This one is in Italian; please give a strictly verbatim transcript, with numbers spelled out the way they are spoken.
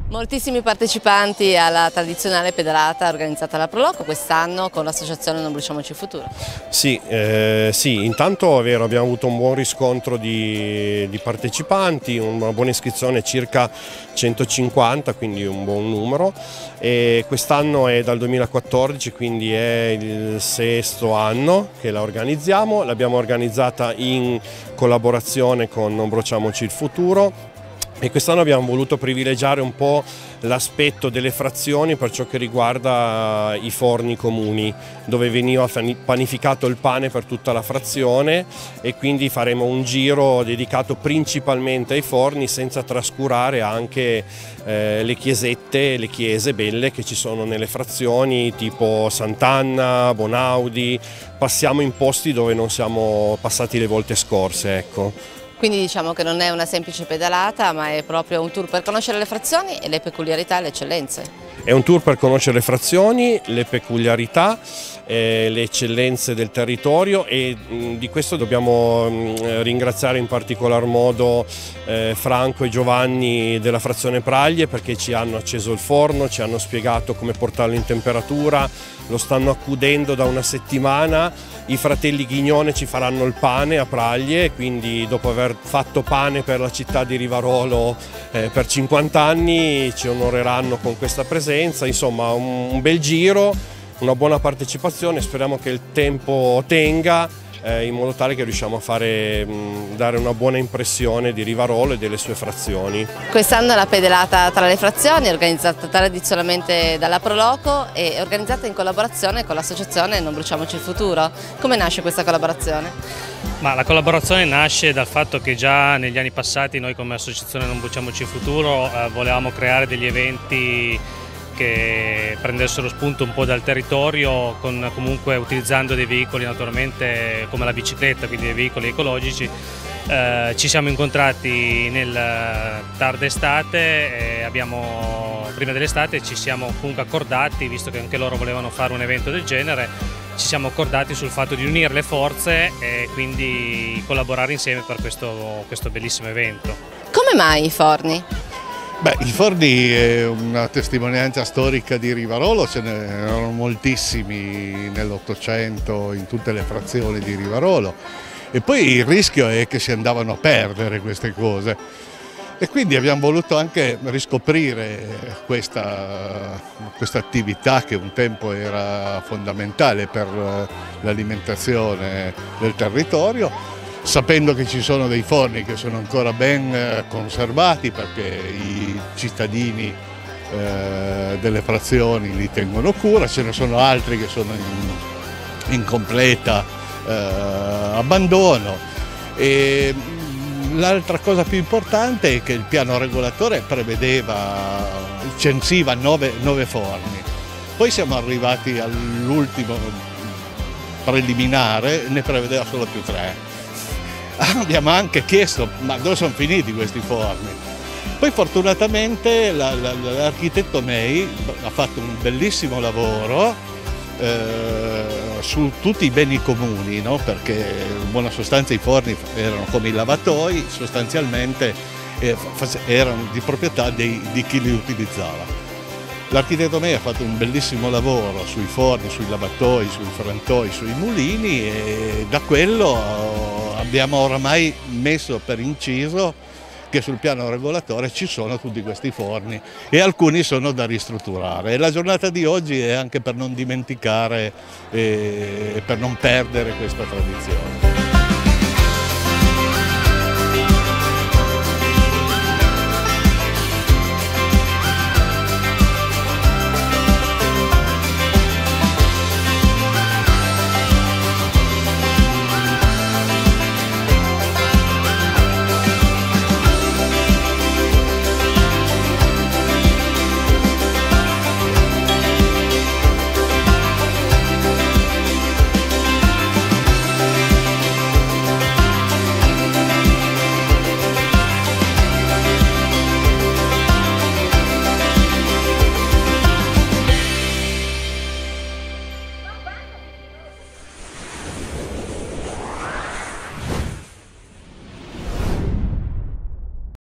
Moltissimi partecipanti alla tradizionale pedalata organizzata alla Proloco quest'anno con l'associazione Non Bruciamoci il Futuro. Sì, eh, sì, intanto è vero, abbiamo avuto un buon riscontro di, di partecipanti, una buona iscrizione, circa centocinquanta, quindi un buon numero. E quest'anno è dal duemilaquattordici, quindi è il sesto anno che la organizziamo. L'abbiamo organizzata in collaborazione con Non Bruciamoci il Futuro. E quest'anno abbiamo voluto privilegiare un po' l'aspetto delle frazioni per ciò che riguarda i forni comuni, dove veniva panificato il pane per tutta la frazione, e quindi faremo un giro dedicato principalmente ai forni, senza trascurare anche eh, le chiesette, le chiese belle che ci sono nelle frazioni, tipo Sant'Anna, Bonaudi. Passiamo in posti dove non siamo passati le volte scorse, ecco. Quindi diciamo che non è una semplice pedalata, ma è proprio un tour per conoscere le frazioni e le peculiarità e le eccellenze. È un tour per conoscere le frazioni, le peculiarità, eh, le eccellenze del territorio, e mh, di questo dobbiamo mh, ringraziare in particolar modo eh, Franco e Giovanni della frazione Praglie, perché ci hanno acceso il forno, ci hanno spiegato come portarlo in temperatura, lo stanno accudendo da una settimana. I fratelli Ghignone ci faranno il pane a Praglie, quindi dopo aver fatto pane per la città di Rivarolo eh, per cinquanta anni ci onoreranno con questa presenza. Insomma, un, un bel giro, una buona partecipazione, speriamo che il tempo tenga eh, in modo tale che riusciamo a fare, mh, dare una buona impressione di Rivarolo e delle sue frazioni. Quest'anno la pedalata tra le frazioni è organizzata tradizionalmente dalla Proloco e è organizzata in collaborazione con l'associazione Non Bruciamoci il Futuro. Come nasce questa collaborazione? Ma la collaborazione nasce dal fatto che già negli anni passati noi come associazione Non Bruciamoci il Futuro eh, volevamo creare degli eventi che prendessero spunto un po' dal territorio, con, comunque utilizzando dei veicoli naturalmente come la bicicletta, quindi dei veicoli ecologici. Eh, ci siamo incontrati nel tarda estate e abbiamo, prima dell'estate ci siamo comunque accordati, visto che anche loro volevano fare un evento del genere, ci siamo accordati sul fatto di unire le forze e quindi collaborare insieme per questo, questo bellissimo evento. Come mai i forni? Beh, i forni è una testimonianza storica di Rivarolo, ce ne erano moltissimi nell'Ottocento in tutte le frazioni di Rivarolo, e poi il rischio è che si andavano a perdere queste cose, e quindi abbiamo voluto anche riscoprire questa, questa attività che un tempo era fondamentale per l'alimentazione del territorio, sapendo che ci sono dei forni che sono ancora ben conservati perché i cittadini eh, delle frazioni li tengono cura, ce ne sono altri che sono in, in completa eh, abbandono. E l'altra cosa più importante è che il piano regolatore prevedeva, censiva nove, nove forni, poi siamo arrivati all'ultimo preliminare, ne prevedeva solo più tre. Abbiamo anche chiesto ma dove sono finiti questi forni. Poi fortunatamente l'architetto May ha fatto un bellissimo lavoro eh, su tutti i beni comuni, no? Perché in buona sostanza i forni erano come i lavatoi, sostanzialmente eh, erano di proprietà dei, di chi li utilizzava. L'architetto May ha fatto un bellissimo lavoro sui forni, sui lavatoi, sui frantoi, sui mulini, e da quello abbiamo oramai messo per inciso che sul piano regolatore ci sono tutti questi forni e alcuni sono da ristrutturare. E la giornata di oggi è anche per non dimenticare e per non perdere questa tradizione.